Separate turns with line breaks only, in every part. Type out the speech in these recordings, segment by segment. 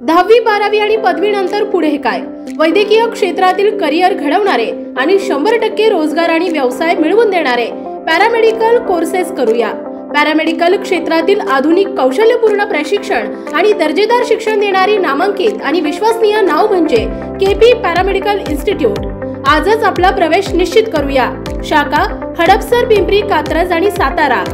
10वी 12वी आणि पदवीनंतर पुढे काय? वैद्यकीय क्षेत्रातील करिअर घडवणारे आणि 100% रोजगार आणि व्यवसाय मिळवून देणारे पॅरामेडिकल कोर्सेस करूया। पॅरामेडिकल क्षेत्रातील आधुनिक कौशल्यपूर्ण प्रशिक्षण आणि दर्जेदार शिक्षण देणारी नामांकित आणि विश्वसनीय नाव म्हणजे केपी पॅरामेडिकल इन्स्टिट्यूट। आजच आपला प्रवेश निश्चित करूया। शाखा हडपसर, पिंपरी, कात्रज आणि सातारा।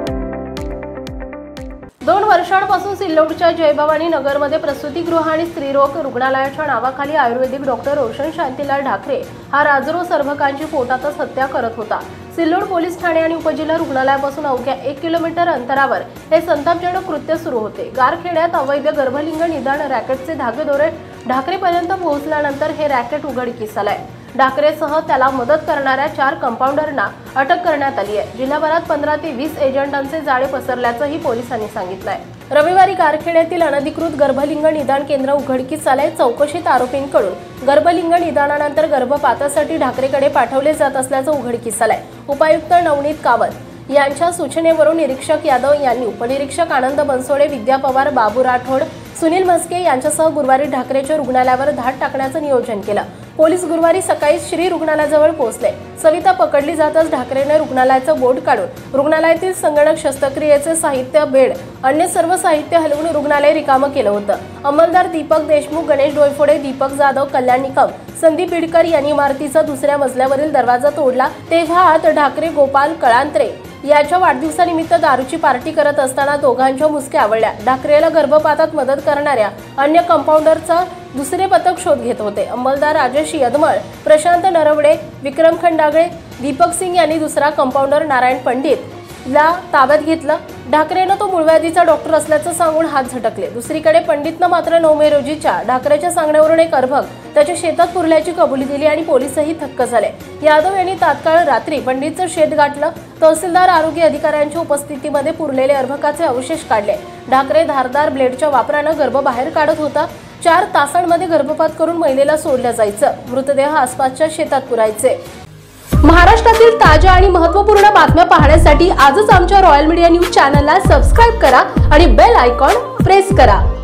2 वर्षांपासून सिल्लोडच्या जयभवानी नगरमध्ये प्रसूतिगृह आणि स्त्रीरोग रुग्णालयाच्या नावाखाली आयुर्वेदिक डॉक्टर रोशन शांतीलाल ढाकरे हा राजरोस अर्भकांची पोटातच हत्या करत होता। सिल्लोड पोलीस ठाणे आणि उपजिल्हा रुग्णालयापासून अवघ्या 1 किलोमीटर अंतरावर हे संतापजनक कृत्य सुरू होते। गारखेड्यात अवैध गर्भलिंग निदान रॅकेटचे धागेदोरे ढाकरेपर्यंत पोहोचल्यानंतर हे रॅकेट उघडकीस आले। ढाकरेसह त्याला मदत करणाऱ्या 4 कंपाऊंडरना अटक करण्यात आली आहे। जिल्हाभरात 15 ते 20 एजंटांचे जाळे पसरल्याचंही पोलिसांनी सांगितलंय। रविवारी गारखेड्यातील अनधिकृत गर्भलिंग निदान केंद्र उघडकीस आले। चौकशीत आरोपींकडून गर्भलिंग निदानानंतर गर्भपातासाठी ढाकरेकडे पाठवले जात असल्याचं उघडकीस आलंय। उपायुक्त नवनीत कावत यांच्या सूचनेवरून निरीक्षक यादव यांनी उपनिरीक्षक आनंद बनसोडे, विद्या पवार, बाबू राठोड, सुनील म्हस्के यांच्यासह गुरुवारी ढाकरेच्या रुग्णालयावर धाड टाकण्याचं नियोजन केलं। पोलीस गुरुवारी सकाळी श्री रुग्णालयाजवळ पोहोचले। सविता पकडली जाताच ढाकरेने रुग्णालयाचं बोर्ड काढून रुग्णालयातील संगणक, शस्त्रक्रियेचे साहित्य, बेड, अन्य सर्व साहित्य हलवून रुग्णालय रिकामं केलं होतं। अंमलदार दीपक देशमुख, गणेश डोईफोडे, दीपक जाधव, कल्याण निकम, संदीप बिडकर यांनी इमारतीचा 2ऱ्या मजल्यावरील दरवाजा तोडला। तेव्हा आत ढाकरे गोपाल कळांत्रे याच्या वाढदिवसानिमित्त दारूची पार्टी करत असताना दोघांच्या मुसक्या आवळल्या। ढाकरेला गर्भपातात मदत करणाऱ्या अन्य कंपाऊंडरचा 2रे पथक शोध घेत होते। अंमलदार राजेश यदमळ, प्रशांत नरवडे, विक्रम खंडागळे, दीपक सिंग यांनी 2रा कंपाऊंडर नारायण पंडित ला ताब्यात घेतलं। ढाकरेनं तो मूळव्याधीचा डॉक्टर असल्याचं सांगून हात झटकले। दुसरीकडे पंडितनं मात्र 9 मे रोजीच्या ढाकरेच्या सांगण्यावरून एक अर्भक त्याच्या शेतात पुरल्याची कबुली दिली आणि पोलीसही थक्क झाले। यादव यांनी तात्काळ रात्री पंडितचं शेत गाठलं। तहसीलदार, आरोग्य अधिकाऱ्यांच्या उपस्थितीमध्ये पुरलेले अर्भकाचे अवशेष काढले। ढाकरे धारदार ब्लेडच्या वापरानं गर्भ बाहेर काढत होता। 4 तासांमध्ये गर्भपात करून महिलेला सोडलं जायचं। मृतदेह आसपासच्या शेतात पुरायचे। महाराष्ट्रातील ताज्या आणि महत्त्वपूर्ण बातम्या पाहण्यासाठी आजच आमच्या रॉयल मीडिया न्यूज चॅनलला सबस्क्राइब करा आणि बेल आयकॉन प्रेस करा।